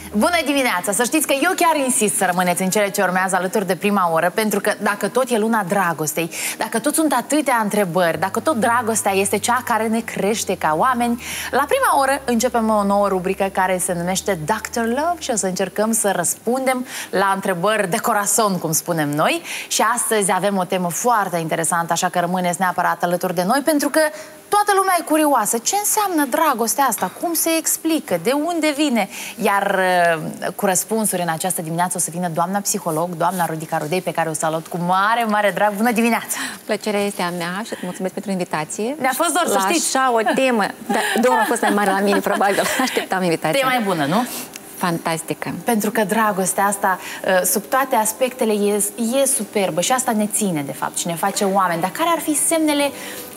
Bună dimineața! Să știți că eu chiar insist să rămâneți în cele ce urmează alături de prima oră, pentru că dacă tot e luna dragostei, dacă tot sunt atâtea întrebări, dacă tot dragostea este cea care ne crește ca oameni, la prima oră începem o nouă rubrică care se numește Dr. Love și o să încercăm să răspundem la întrebări de corazon, cum spunem noi. Și astăzi avem o temă foarte interesantă, așa că rămâneți neapărat alături de noi, pentru că toată lumea e curioasă. Ce înseamnă dragostea asta? Cum se explică? De unde vine? Iar cu răspunsuri în această dimineață o să vină doamna psiholog, doamna Rudica Rudei, pe care o salut cu mare, mare drag. Bună dimineața! Plăcerea este a mea și îți mulțumesc pentru invitație. Ne-a fost dor, să știți. Așa o temă. Două a fost mai mare la mine, probabil. Așteptam invitația. Tema e bună, nu? Fantastică. Pentru că dragostea asta, sub toate aspectele, e superbă și asta ne ține, de fapt, și ne face oameni. Dar care ar fi semnele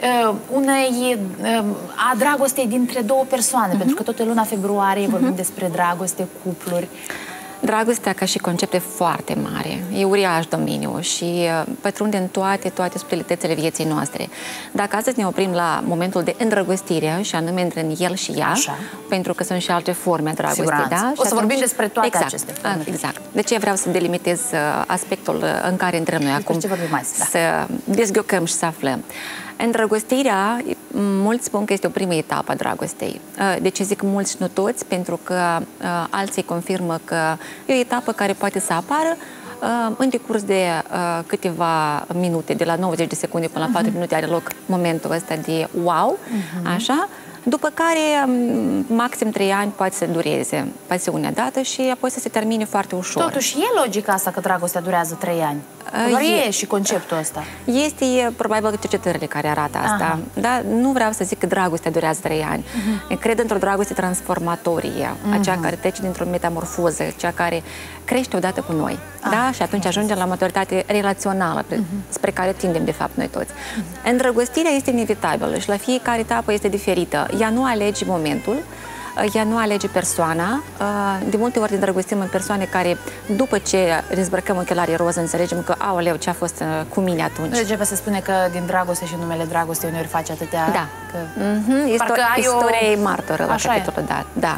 a dragostei dintre două persoane? Pentru că tot în luna februarie vorbim despre dragoste, cupluri. Dragostea ca și concept e foarte mare, e uriaș domeniu și pătrunde în toate subtilitățile vieții noastre. Dacă astăzi ne oprim la momentul de îndrăgostire și anume între el și ea, pentru că sunt și alte forme a dragostei, da? O să vorbim despre toate aceste forme. Exact. De ce vreau să delimitez aspectul în care intrăm noi acum, să dezghiocăm și să aflăm. Îndrăgostirea, mulți spun că este o primă etapă a dragostei. De ce zic mulți și nu toți? Pentru că alții confirmă că e o etapă care poate să apară în decurs de câteva minute, de la 90 de secunde până la 4 minute are loc momentul ăsta de wow, așa, după care maxim 3 ani poate să dureze pasiunea dată și apoi să se termine foarte ușor. Totuși, e logica asta că dragostea durează 3 ani? Doar e și conceptul ăsta. Este probabil cercetările care arată asta. Dar nu vreau să zic că dragostea durează 3 ani. Cred într-o dragoste transformatorie, aceea care trece dintr-o metamorfoză, cea care crește odată cu noi. Da? Și atunci ajungem la maturitate relațională, spre care tindem, de fapt, noi toți. Îndrăgostirea este inevitabilă și la fiecare etapă este diferită. Ea nu alege momentul, ea nu alege persoana. De multe ori îndrăgostim în persoane care, după ce dezbrăcăm ochelarii roz, înțelegem că, aoleu, ce a fost cu mine atunci. Degeaba se spune că din dragoste și numele dragoste uneori face atâtea... Da. Istoria e martoră la capitolul dat. Da.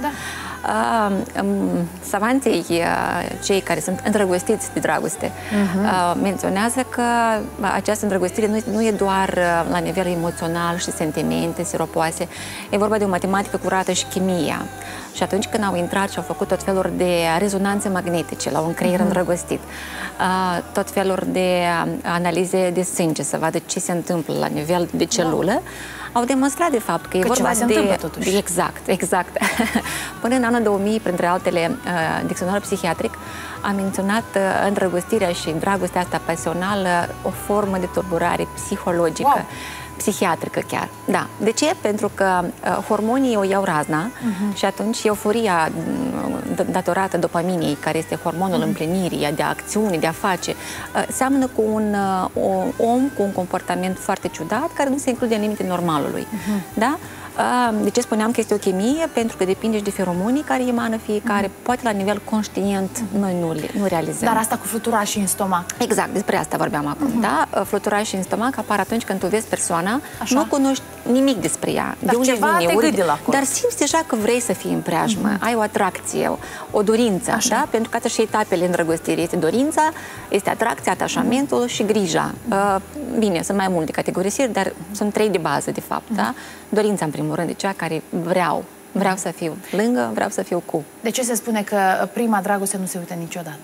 Savanții, cei care sunt îndrăgostiți de dragoste, menționează că această îndrăgostire nu e doar la nivel emoțional și sentimente siropoase, e vorba de o matematică curată și chimia. Și atunci când au intrat și au făcut tot felul de rezonanțe magnetice la un creier îndrăgostit, tot felul de analize de sânge, să vadă ce se întâmplă la nivel de celulă, au demonstrat, de fapt, că e vorba de... Exact. Până în anul 2000, printre altele, dicționarul psihiatric a menționat îndrăgostirea și dragostea asta pasională o formă de tulburare psihologică, psihiatrică chiar. Da. De ce? Pentru că hormonii o iau razna și atunci euforia datorată dopaminei, care este hormonul împlinirii, de acțiune, de a face, seamănă cu un om cu un comportament foarte ciudat, care nu se include în limite normalului. Da? De ce spuneam că este o chimie? Pentru că depinde și de feromonii care emană fiecare, poate la nivel conștient noi nu realizăm. Dar asta cu fluturașii în stomac. Exact, despre asta vorbeam acum, da? Fluturașii în stomac apar atunci când tu vezi persoana, nu cunoști nimic despre ea. Dar de unde vine, dar simți deja că vrei să fii în preajmă, ai o atracție, o dorință, da? Pentru că și etapele îndrăgostirii este dorința, este atracția, atașamentul și grija. Bine, sunt mai multe categorisiri, dar sunt 3 de bază, de fapt, da? Dorința, în primul rând, de cea care vreau să fiu lângă, vreau să fiu cu. De ce se spune că prima dragoste nu se uită niciodată?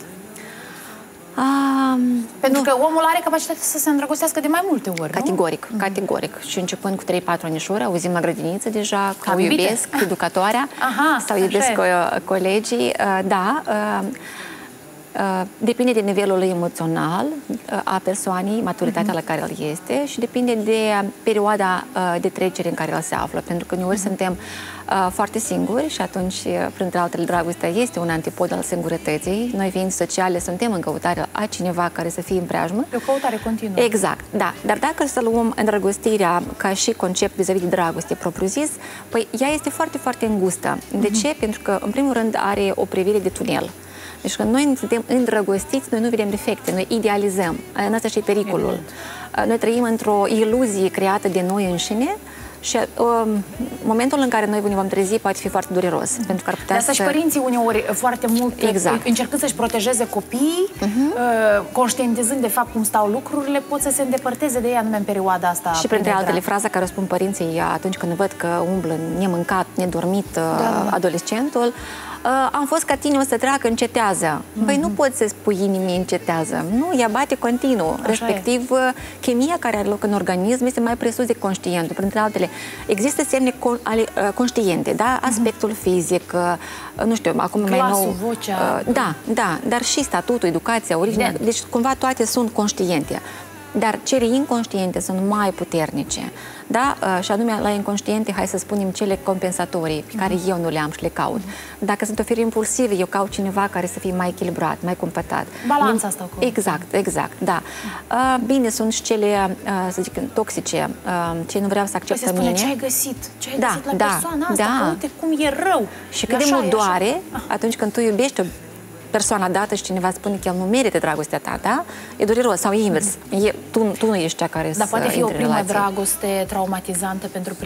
Pentru că omul are capacitatea să se îndrăgostească de mai multe ori, Categoric. Și începând cu 3-4 anișori, auzim la grădiniță deja că o iubesc educatoarea sau iubesc colegii. Da, depinde de nivelul emoțional a persoanei, maturitatea la care el este și depinde de perioada de trecere în care el se află. Pentru că uneori suntem foarte singuri și atunci, printre altele, dragostea este un antipod al singurătății. Noi, fiind sociale, suntem în căutarea a cineva care să fie în preajmă. E o căutare continuă. Exact, da. Dar dacă să luăm îndrăgostirea ca și concept vis-a-vis de dragoste propriu-zis, păi ea este foarte, foarte îngustă. De ce? Pentru că, în primul rând, are o privire de tunel. Deci când noi suntem îndrăgostiți, noi nu vedem defecte, noi idealizăm. Asta și pericolul. Noi trăim într-o iluzie creată de noi înșine Și momentul în care noi ne vom trezi poate fi foarte dureros. Pentru că ar putea de asta și părinții uneori foarte mult încercând să-și protejeze copiii, conștientizând de fapt cum stau lucrurile, pot să se îndepărteze de ei anume în perioada asta. Și printre altele, fraza care o spun părinții atunci când văd că umblă nemâncat, nedormit adolescentul, am fost ca tine, o să treacă, încetează. Păi nu poți să spui inimii încetează. Nu, ea bate continuu. Respectiv, chimia care are loc în organism este mai presus de conștientul. Printre altele, există semne conștiente, da? Aspectul fizic, nu știu, acum mai nou... vocea... Da, dar și statutul, educația, originea. Deci, cumva, toate sunt conștiente. Dar cele inconștiente sunt mai puternice, da? Și anume, la inconștiente, hai să spunem, cele compensatorii, pe care eu nu le am și le caut. Dacă sunt o fire impulsivă, eu caut cineva care să fie mai echilibrat, mai compătat. Balanța asta cu... Exact, da. Bine, sunt și cele, să zic, toxice, ce nu vreau să acceptă mine. Ce ai găsit? Ce ai găsit la persoana asta? Că uite cum e rău. Și cât de mult doare atunci când tu iubești persoana dată și cineva spune că el nu merită dragostea ta, da? E dureros sau invers. Tu nu ești cea care Dar poate fi o primă dragoste traumatizantă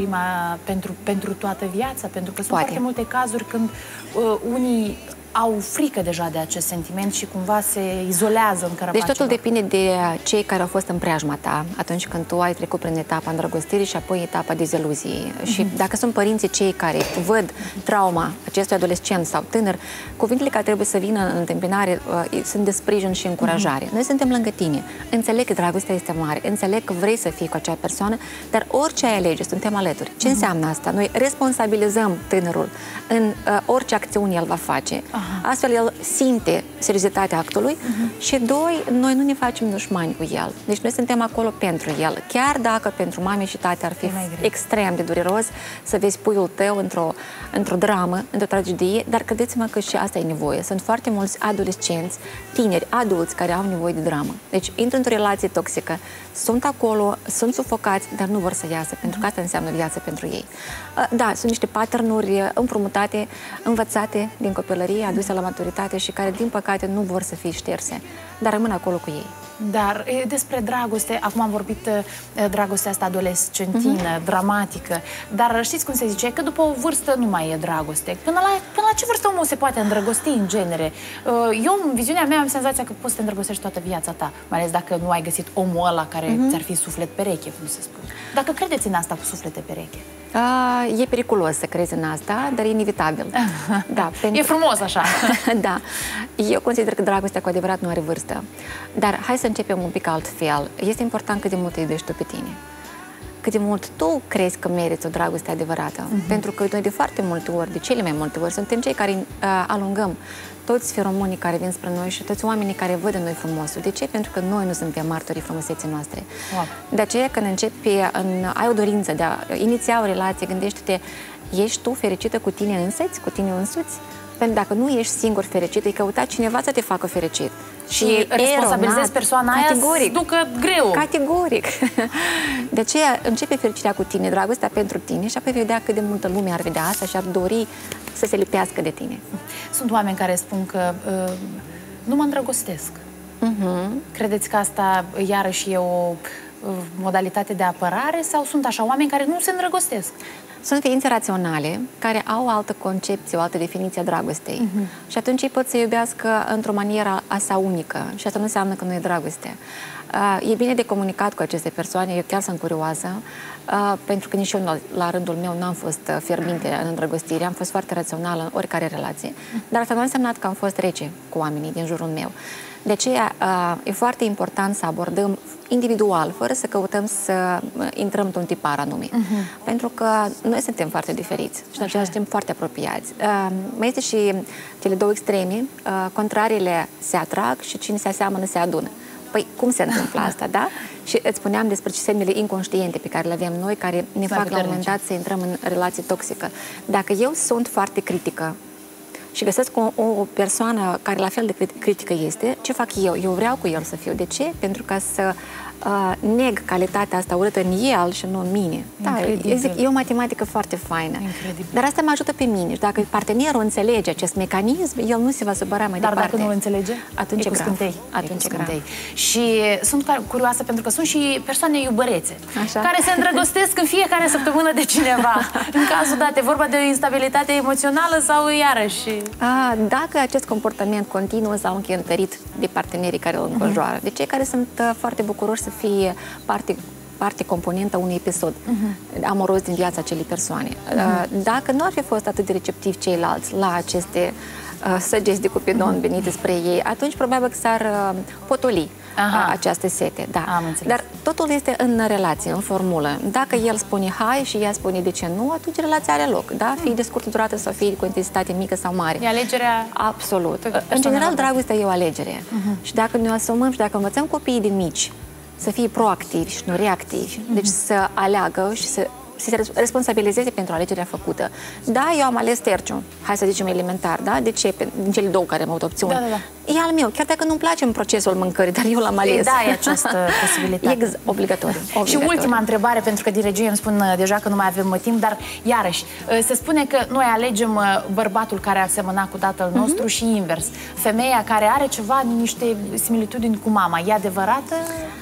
pentru toată viața, pentru că sunt foarte multe cazuri când unii au frică deja de acest sentiment și cumva se izolează în cărăpacea. Deci totul depinde de cei care au fost în preajma ta atunci când tu ai trecut prin etapa îndrăgostirii și apoi etapa deziluziei. Și dacă sunt părinții cei care văd trauma acestui adolescent sau tânăr, cuvintele care trebuie să vină în întâmpinare sunt de sprijin și încurajare. Noi suntem lângă tine. Înțeleg că dragostea este mare, înțeleg că vrei să fii cu acea persoană, dar orice ai alege, suntem alături. Ce înseamnă asta? Noi responsabilizăm tânărul în orice acțiune el va face. Astfel, el simte seriozitatea actului și, doi, noi nu ne facem dușmani cu el. Deci noi suntem acolo pentru el. Chiar dacă pentru mame și tate ar fi extrem de dureros să vezi puiul tău într-o dramă, într-o tragedie, dar credeți-mă că și asta e nevoie. Sunt foarte mulți adolescenți, tineri, adulți care au nevoie de dramă. Deci intră într-o relație toxică, sunt acolo, sunt sufocați, dar nu vor să iasă, pentru că asta înseamnă viață pentru ei. Da, sunt niște patternuri împrumutate, învățate din copilărie, aduse la maturitate și care, din păcate, nu vor să fie șterse, dar rămân acolo cu ei. Dar despre dragoste, acum am vorbit dragostea asta adolescentină, dramatică, dar știți cum se zice, că după o vârstă nu mai e dragoste. Până la ce vârstă omul se poate îndrăgosti în genere? Eu, în viziunea mea, am senzația că poți să te îndrăgostești toată viața ta, mai ales dacă nu ai găsit omul ăla care ți-ar fi suflet pereche, cum se spune. Dacă credeți în asta cu suflete pereche? E periculos să crezi în asta, dar e inevitabil. Da, e frumos așa. Da. Eu consider că dragostea cu adevărat nu are vârstă. Dar hai să începem un pic altfel. Este important cât de mult te iubești tu pe tine. Cât de mult tu crezi că meriți o dragoste adevărată. Pentru că noi de foarte multe ori, de cele mai multe ori, suntem cei care alungăm toți feromonii care vin spre noi și toți oamenii care văd în noi frumosul. De ce? Pentru că noi nu suntem martorii frumuseții noastre. De aceea, când începi, ai o dorință de a iniția o relație, gândește-te, ești tu fericită cu tine însăți, cu tine însuți? Pentru că dacă nu ești singur fericit, îi căuta cineva să te facă fericit. Și responsabilizezi persoana aia să ducă greu. Categoric. De aceea începe fericirea cu tine, dragostea pentru tine și apoi vedea cât de multă lume ar vedea asta și ar dori să se lipească de tine. Sunt oameni care spun că nu mă îndrăgostesc. Credeți că asta iarăși e o modalitate de apărare sau sunt așa oameni care nu se îndrăgostesc? Sunt ființe raționale care au o altă concepție, o altă definiție a dragostei. Și atunci ei pot să iubească într-o manieră asta unică. Și asta nu înseamnă că nu e dragoste. E bine de comunicat cu aceste persoane, eu chiar sunt curioasă, pentru că nici eu la rândul meu nu am fost fierbinte în îndrăgostire, am fost foarte rațională în oricare relație. Dar asta nu a însemnat că am fost rece cu oamenii din jurul meu. De aceea e foarte important să abordăm individual, fără să căutăm să intrăm într-un tipar anume. Pentru că noi suntem foarte diferiți și în același timp foarte apropiați. Mai este și cele două extreme, contrariile se atrag și cine se aseamănă se adună. Păi, cum se întâmplă asta, da? Și îți spuneam despre semnele inconștiente pe care le avem noi, care ne fac la un moment dat să intrăm în relație toxică. Dacă eu sunt foarte critică și găsesc o persoană care la fel de critică este, ce fac eu? Eu vreau cu el să fiu. De ce? Pentru ca să neg calitatea asta urâtă în el și nu în mine. Da, eu zic, e o matematică foarte faină. Incredibil. Dar asta mă ajută pe mine. Și dacă partenerul înțelege acest mecanism, el nu se va supăra mai departe. Dar dacă nu îl înțelege, atunci e grav. Atunci e grav. Și sunt curioasă pentru că sunt și persoane iubărețe care se îndrăgostesc în fiecare săptămână de cineva. În cazul dat, e vorba de o instabilitate emoțională sau iarăși? Dacă acest comportament continuă sau încă întărit de partenerii care îl înconjoară, de cei care sunt foarte bucuroși să fie parte componentă unui episod amoros din viața acelei persoane. Dacă nu ar fi fost atât de receptivi ceilalți la aceste săgeți de cupidon venite spre ei, atunci probabil că s-ar potoli această sete. Da. Dar totul este în relație, în formulă. Dacă el spune hai și ea spune de ce nu, atunci relația are loc. Da? Fie de scurtă durată sau fie cu intensitate mică sau mare. E alegerea? Absolut. În general, dragostea e o alegere. Și dacă ne asumăm și dacă învățăm copiii de mici să fie proactivi și nu reactivi, deci să aleagă și să se responsabilizeze pentru alegerea făcută. Da, eu am ales terciu, hai să zicem elementar, da? De ce? Din cele două care am avut opțiuni. E al meu, chiar dacă nu-mi place în procesul mâncării, dar eu l-am ales. Da, e această posibilitate. Obligatoriu. Și ultima întrebare, pentru că din regie îmi spun deja că nu mai avem timp, dar iarăși, se spune că noi alegem bărbatul care a semănat cu tatăl nostru și invers. Femeia care are ceva, niște similitudini cu mama, e adevărată?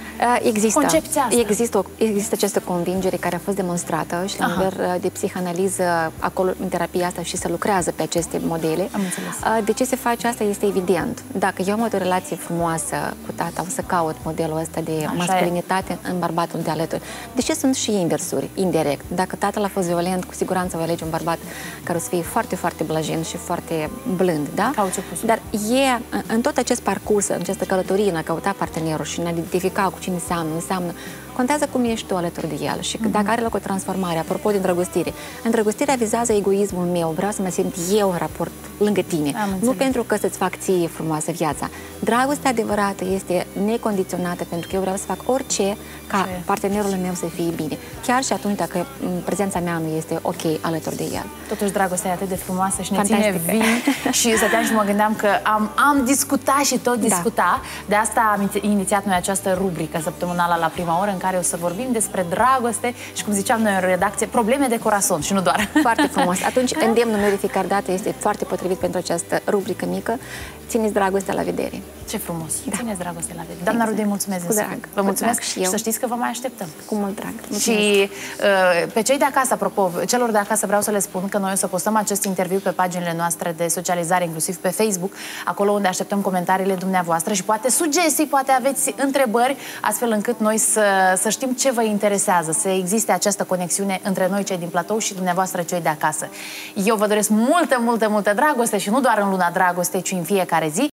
Există această convingere care a fost demonstrată și la nivel de psihanaliză, acolo în terapia asta și se lucrează pe aceste modele. Am înțeles. De ce se face asta este evident. Dacă eu am o relație frumoasă cu tata, o să caut modelul ăsta de masculinitate în bărbatul de alături. De ce sunt și inversuri, indirect? Dacă tatăl a fost violent, cu siguranță va alege un bărbat care o să fie foarte, foarte blajin și foarte blând, da? Dar în tot acest parcurs, în această călătorie, în a căuta partenerul și în a identifica cu cine înseamnă, contează cum ești tu alături de el și dacă are loc o transformare, apropo de îndrăgostire. Îndrăgostirea vizează egoismul meu, vreau să mă simt eu în raport lângă tine, nu pentru că să-ți fac ție frumoasă viața. Dragostea adevărată este necondiționată pentru că eu vreau să fac orice ca partenerul meu să fie bine. Chiar și atunci dacă prezența mea nu este ok alături de el. Totuși dragostea e atât de frumoasă și ne ține vii și stăteam și mă gândeam că am discutat și tot discuta. De asta am inițiat noi această rubrică săptămânală la prima oră în care o să vorbim despre dragoste și, cum ziceam noi în redacție, probleme de corazon și nu doar. Foarte frumos. Atunci îndemnul meu de fiecare dată este foarte potrivit pentru această rubrică mică. Țineți dragostea la vedere. Ce frumos! Țineți dragostea la vedere. Doamna Rudei, mulțumesc! Cu drag! Vă mulțumesc și să știți că vă mai așteptăm. Cu mult drag! Și pe cei de acasă, apropo, celor de acasă vreau să le spun că noi o să postăm acest interviu pe paginile noastre de socializare, inclusiv pe Facebook, acolo unde așteptăm comentariile dumneavoastră și poate sugestii, poate aveți întrebări, astfel încât noi să știm ce vă interesează, să existe această conexiune între noi cei din platou și dumneavoastră cei de acasă. Eu vă doresc multă, multă, multă dragoste și nu doar în luna dragostei, ci în fiecare zi.